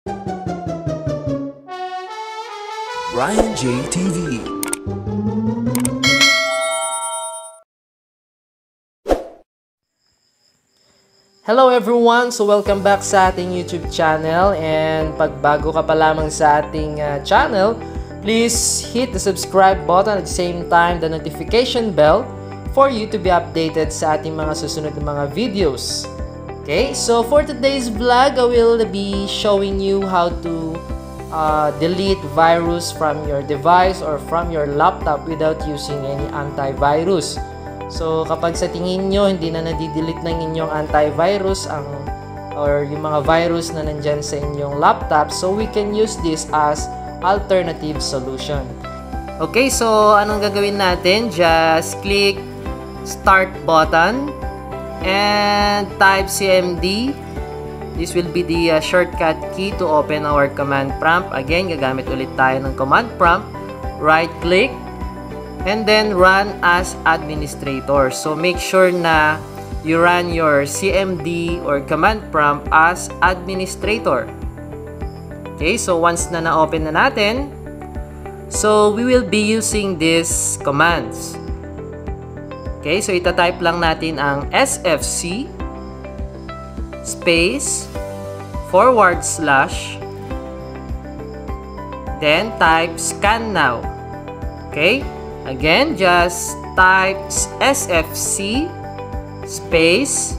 Ryan J TV. Hello everyone! So welcome back sa ating YouTube channel, and pag bago ka pa lamang sa ating channel, please hit the subscribe button at the same time the notification bell for you to be updated sa ating mga susunod na mga videos. Okay, so for today's vlog, I will be showing you how to delete virus from your device or from your laptop without using any antivirus. So kapag sa tingin nyo hindi na nadidelete ng inyong antivirus or yung mga virus na nandyan sa inyong laptop, so we can use this as alternative solution. Okay, so anong gagawin natin? Just click start button and type CMD. This will be the shortcut key to open our command prompt. Again, gagamit ulit tayo ng command prompt. Right click and then run as administrator. So make sure na you run your CMD or command prompt as administrator. Okay, so once na na-open na natin, so we will be using these commands. Okay, so ita-type lang natin ang SFC space / then type scan now. Okay? Again, just type SFC space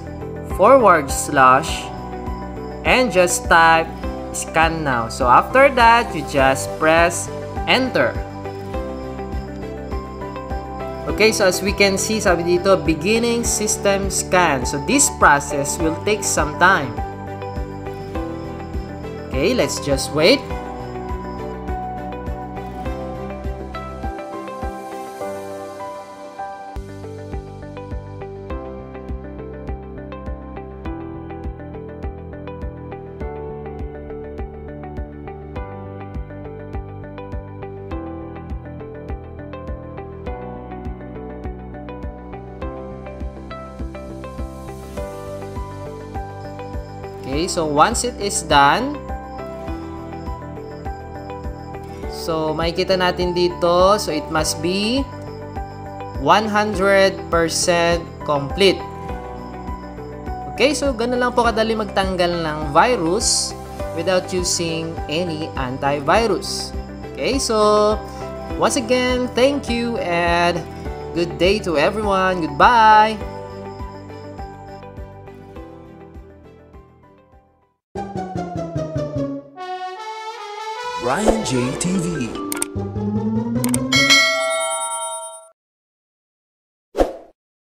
/ and just type scan now. So after that, you just press enter. Okay, so as we can see, sabi dito, beginning system scan. So this process will take some time. Okay, let's just wait. Okay, so once it is done, so makikita natin dito, so it must be 100% complete. Okay, so ganun lang po kadali magtanggal ng virus without using any antivirus. Okay, so once again, thank you and good day to everyone. Goodbye! Ryan J TV.